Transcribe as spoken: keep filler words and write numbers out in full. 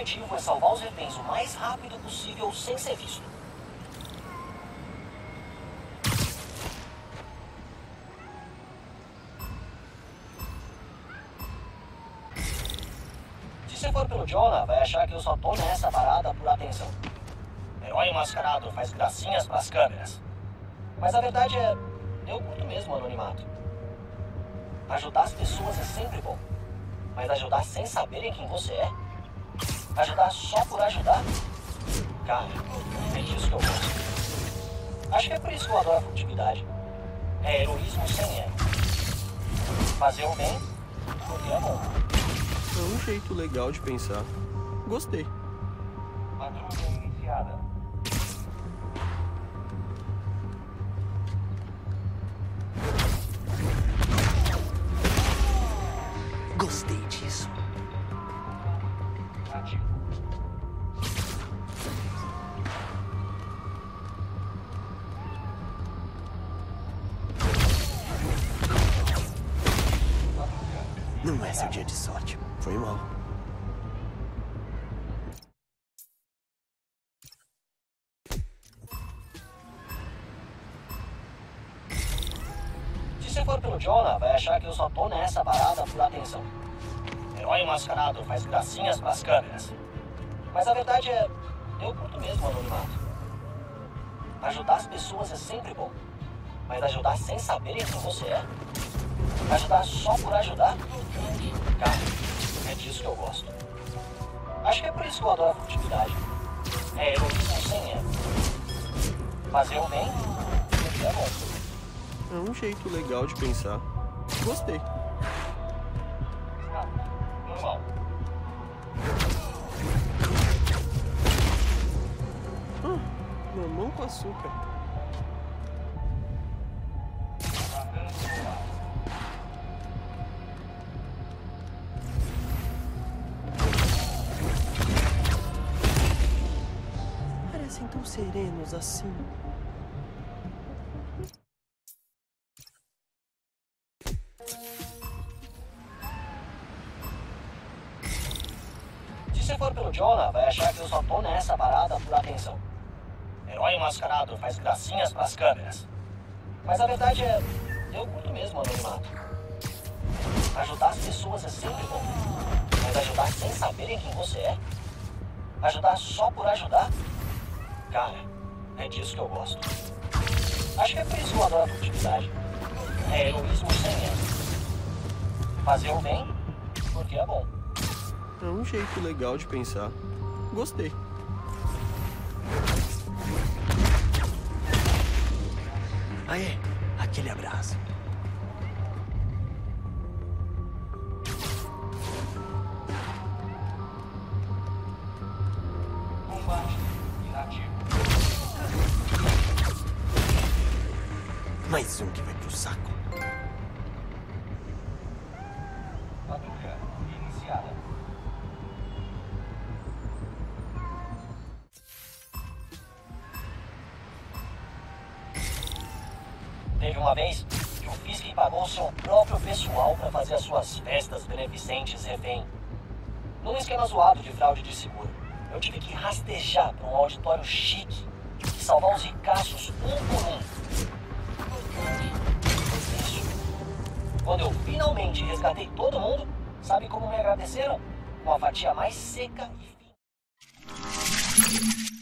objetivo é salvar os reféns o mais rápido possível sem ser visto. Se você for pelo Jonah, vai achar que eu só tô nessa parada por atenção. Herói mascarado faz gracinhas pras câmeras. Mas a verdade é, eu curto mesmo o anonimato. Ajudar as pessoas é sempre bom. Mas ajudar sem saberem quem você é? Ajudar só por ajudar? Cara, é disso que eu gosto. Acho que é por isso que eu adoro a furtividade. É heroísmo sem ego. Fazer o bem, porque é bom. É um jeito legal de pensar. Gostei. Patrulha iniciada. Gostei disso. Ativo. Não é seu dia de sorte. Foi mal. Se você for pelo Jonah, vai achar que eu só tô nessa parada por atenção. Herói mascarado faz gracinhas pras câmeras. Mas a verdade é, eu curto mesmo o anonimato. Ajudar as pessoas é sempre bom. Mas ajudar sem saberem quem você é? Ajudar só por ajudar? Cara, é disso que eu gosto. Acho que é por isso que eu adoro a furtividade. É heroísmo sem ego. Fazer o bem, porque é bom. É um jeito legal de pensar. Gostei. Normal. Ah, mamão com açúcar. Parecem tão serenos assim. Se você for pelo Jonah, vai achar que eu só tô nessa parada por atenção. Herói mascarado faz gracinhas pras câmeras. Mas a verdade é, eu curto mesmo o anonimato. Ajudar as pessoas é sempre bom. Mas ajudar sem saberem quem você é? Ajudar só por ajudar? Cara, é disso que eu gosto. Acho que é por isso que eu adoro a furtividade. É heroísmo sem ego. Fazer o bem, porque é bom. É um jeito legal de pensar. Gostei. Aê, aquele abraço. Combate inativo. Mais um que vai pro saco. Patrulha iniciada. Teve uma vez que o Fisk pagou seu próprio pessoal para fazer as suas festas beneficentes refém. Num esquema zoado de fraude de seguro, eu tive que rastejar para um auditório chique e salvar os ricaços um por um. Isso. Quando eu finalmente resgatei todo mundo, sabe como me agradeceram? Com a fatia mais seca e fina.